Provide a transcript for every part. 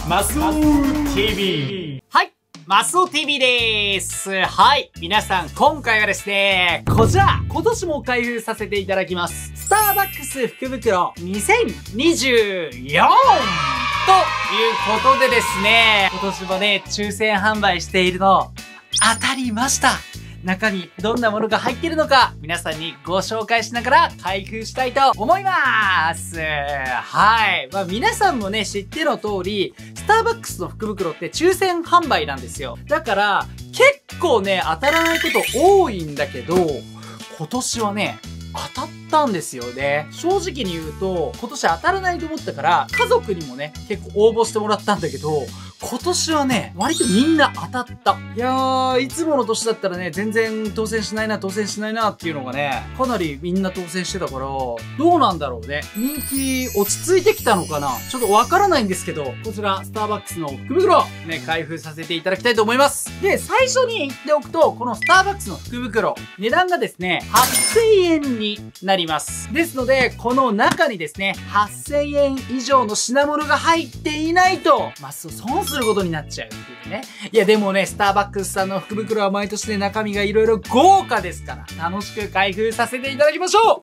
マスオ TV。はい、マスオ TV です。はい、皆さん、今回はですね、こちら、今年も開封させていただきます。スターバックス福袋2024ということでですね、今年もね、抽選販売しているの、当たりました。中にどんなものが入っているのか、皆さんにご紹介しながら開封したいと思います。はい。皆さんもね、知っての通り、スターバックスの福袋って抽選販売なんですよ。だから、結構ね、当たらないこと多いんだけど、今年はね、当たったんですよね。正直に言うと、今年当たらないと思ったから、家族にもね、結構応募してもらったんだけど、今年はね、割とみんな当たった。いやー、いつもの年だったらね、全然当選しないなっていうのがね、かなりみんな当選してたから、どうなんだろうね。人気落ち着いてきたのかな、ちょっとわからないんですけど、こちら、スターバックスの福袋、ね、開封させていただきたいと思います。で、最初に言っておくと、このスターバックスの福袋、値段がですね、8000円になります。ですので、この中にですね、8000円以上の品物が入っていないと、損することになっちゃうっていうね。いや、でもね、スターバックスさんの福袋は毎年ね、中身がいろいろ豪華ですから、楽しく開封させていただきましょ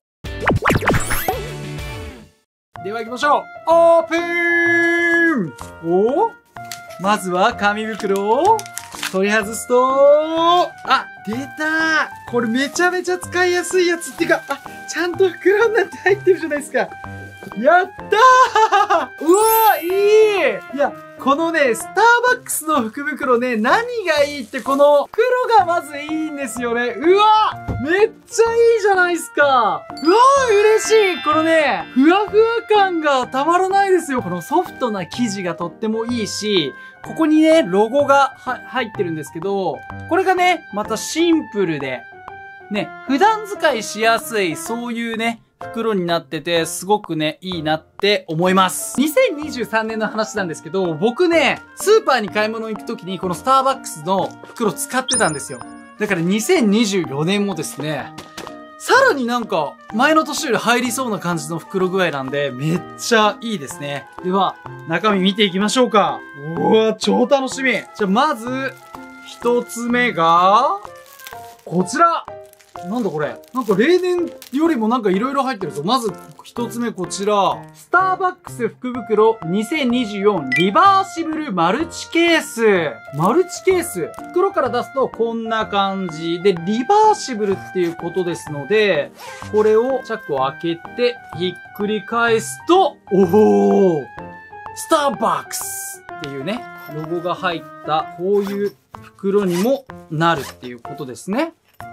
う。では行きましょう。オープン！まずは紙袋を取り外すと、出た！これめちゃめちゃ使いやすいやつっていうか、ちゃんと袋になって入ってるじゃないですか。やったー！うわー、いい！いや、このね、スターバックスの福袋ね、何がいいってこの袋がまずいいんですよね。うわ！めっちゃいいじゃないですか。うわー、嬉しい！このね、ふわふわ感がたまらないですよ。このソフトな生地がとってもいいし、ここにね、ロゴが入ってるんですけど、これがね、またシンプルで、ね、普段使いしやすい、そういうね、袋になってて、すごくね、いいなって思います。2023年の話なんですけど、僕ね、スーパーに買い物行くときに、このスターバックスの袋使ってたんですよ。だから2024年もですね、さらになんか、前の年より入りそうな感じの袋具合なんで、めっちゃいいですね。では、中身見ていきましょうか。うわ、超楽しみ。じゃあ、まず、一つ目が、こちら。なんだこれ。なんか例年よりもなんか色々入ってるぞ。まず一つ目こちら。スターバックス福袋2024リバーシブルマルチケース。マルチケース。袋から出すとこんな感じで、リバーシブルっていうことですので、これをチャックを開けてひっくり返すと、スターバックスっていうね、ロゴが入ったこういう袋にもなるっていうことですね。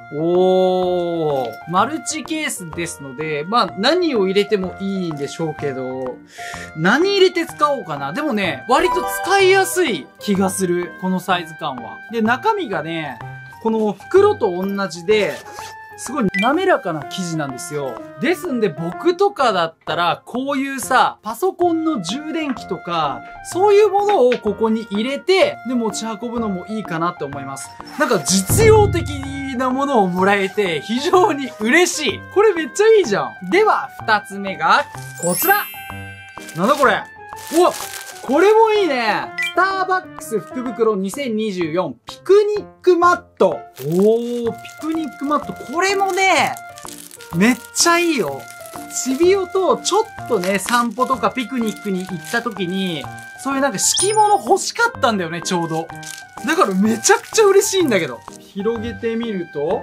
マルチケースですので、何を入れてもいいんでしょうけど、何入れて使おうかな。でもね、割と使いやすい気がする。このサイズ感は。で、中身がね、この袋と同じで、すごい滑らかな生地なんですよ。ですんで僕とかだったら、こういうさ、パソコンの充電器とか、そういうものをここに入れて、で持ち運ぶのもいいかなって思います。なんか実用的なものをもらえて、非常に嬉しい。これめっちゃいいじゃん。では、二つ目が、こちら！なんだこれ！これもいいね。スターバックス福袋2024ピクニックマット。ピクニックマット。これもね、めっちゃいいよ。ちびおとちょっとね、散歩とかピクニックに行った時に、そういうなんか敷物欲しかったんだよね、ちょうど。だからめちゃくちゃ嬉しいんだけど。広げてみると、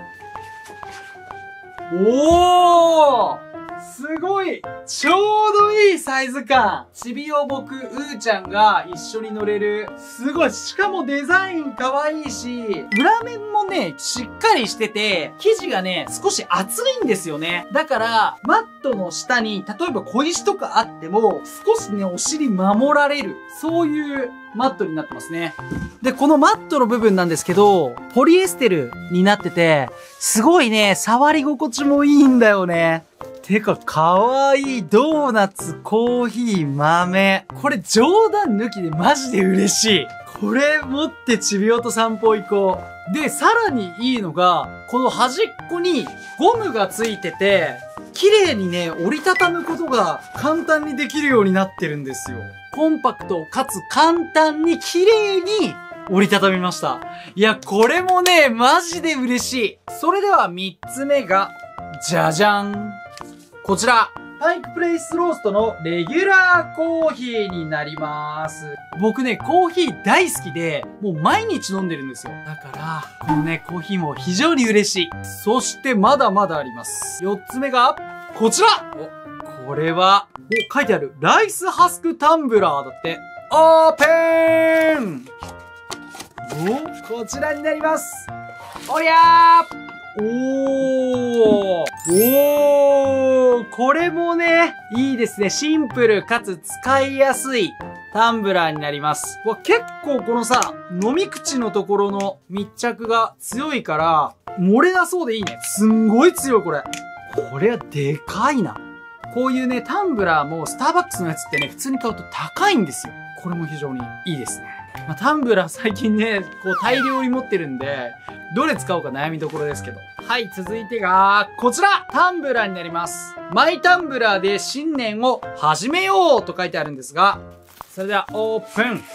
すごいちょうどいいサイズ感。ちびお僕、うーちゃんが一緒に乗れる。すごい。しかもデザイン可愛いし、裏面もね、しっかりしてて、生地がね、少し厚いんですよね。だから、マットの下に、例えば小石とかあっても、少しね、お尻守られる。そういうマットになってますね。で、このマットの部分なんですけど、ポリエステルになってて、すごいね、触り心地もいいんだよね。てか、かわいいドーナツ、コーヒー、豆。これ冗談抜きでマジで嬉しい。これ持ってちびおと散歩行こう。で、さらにいいのが、この端っこにゴムがついてて、 綺麗にね、折りたたむことが簡単にできるようになってるんですよ。コンパクトかつ簡単に綺麗に折りたたみました。いや、これもね、マジで嬉しい。それでは3つ目が、じゃじゃん。こちら、パイクプレイスローストのレギュラーコーヒーになります。僕ね、コーヒー大好きで、もう毎日飲んでるんですよ。だから、このね、コーヒーも非常に嬉しい。そしてまだまだあります。4つ目が、こちら！これは、書いてある。ライスハスクタンブラーだって。オープン！こちらになります。おりゃー！これもね、いいですね。シンプルかつ使いやすいタンブラーになります。結構このさ、飲み口のところの密着が強いから、漏れなそうでいいね。すんごい強いこれ。これはでかいな。こういうね、タンブラーもスターバックスのやつってね、普通に買うと高いんですよ。これも非常にいいですね。タンブラー最近ね、こう大量に持ってるんで、どれ使おうか悩みどころですけど。はい、続いてが、こちらタンブラーになります。マイタンブラーで新年を始めようと書いてあるんですが、それではオープン。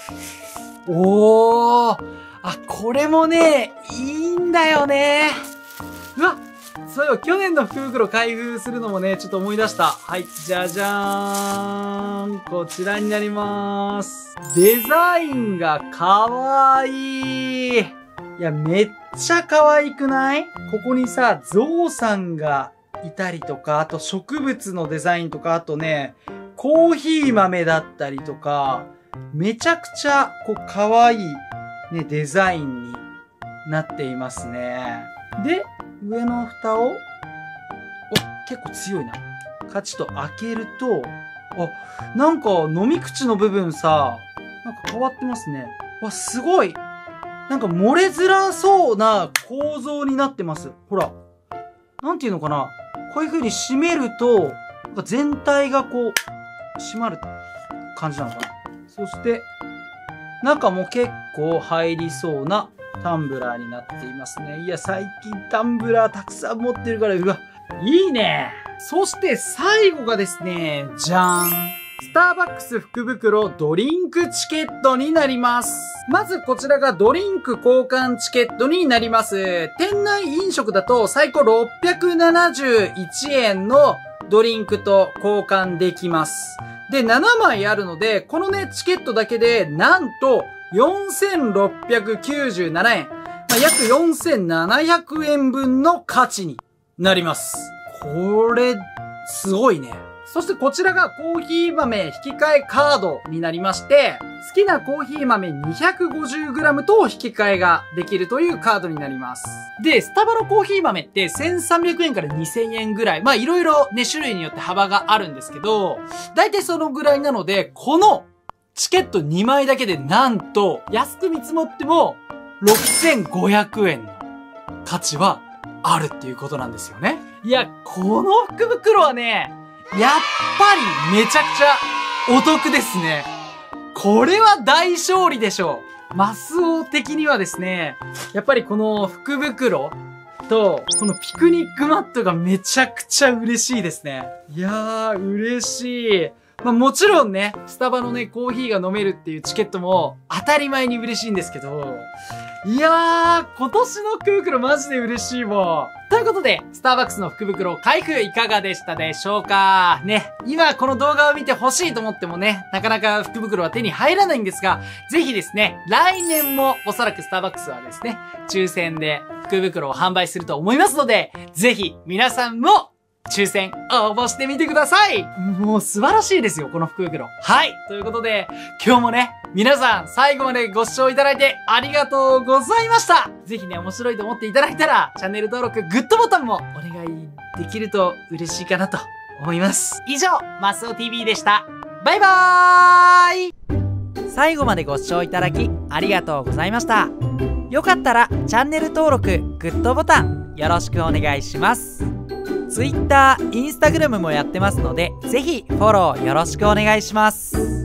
これもね、いいんだよね。うわ、そういえば去年の福袋開封するのもね、ちょっと思い出した。はい、じゃじゃーん。こちらになります。デザインがかわいい。いや、めっちゃ可愛くない？ここにさ、ゾウさんがいたりとか、あと植物のデザインとか、あとね、コーヒー豆だったりとか、めちゃくちゃ、可愛い、ね、デザインになっていますね。で、上の蓋を、結構強いな。カチッと開けると、なんか飲み口の部分さ、なんか変わってますね。すごい。なんか漏れづらそうな構造になってます。ほら。なんていうのかな。こういう風に閉めると、全体が閉まる感じなのかな。そして、中も結構入りそうなタンブラーになっていますね。いや、最近タンブラーたくさん持ってるから、うわ、いいね。そして最後がですね、じゃーん。スターバックス福袋ドリンクチケットになります。まずこちらがドリンク交換チケットになります。店内飲食だと最高671円のドリンクと交換できます。で、7枚あるので、このね、チケットだけで、なんと4697円。約4700円分の価値になります。これ、すごいね。そしてこちらがコーヒー豆引き換えカードになりまして、好きなコーヒー豆 250g と引き換えができるというカードになります。で、スタバのコーヒー豆って1300円から2000円ぐらい。いろいろね、種類によって幅があるんですけど、だいたいそのぐらいなので、このチケット2枚だけでなんと、安く見積もっても6500円の価値はあるっていうことなんですよね。いや、この福袋はね、やっぱりめちゃくちゃお得ですね。これは大勝利でしょう。マスオ的にはですね、やっぱりこの福袋とこのピクニックマットがめちゃくちゃ嬉しいですね。いやー、嬉しい。もちろんね、スタバのね、コーヒーが飲めるっていうチケットも当たり前に嬉しいんですけど、いやー、今年の福袋マジで嬉しいもん。ということで、スターバックスの福袋開封いかがでしたでしょうかね。今この動画を見て欲しいと思ってもね、なかなか福袋は手に入らないんですが、ぜひですね、来年もおそらくスターバックスはですね、抽選で福袋を販売すると思いますので、ぜひ皆さんも抽選応募してみてください。もう素晴らしいですよ、この福袋。はい。ということで、今日もね、皆さん最後までご視聴いただいてありがとうございました。ぜひね、面白いと思っていただいたら、チャンネル登録、グッドボタンもお願いできると嬉しいかなと思います。以上、マスオ TV でした。バイバーイ。最後までご視聴いただきありがとうございました。よかったらチャンネル登録、グッドボタンよろしくお願いします。Twitter、Instagram もやってますので、ぜひフォローよろしくお願いします。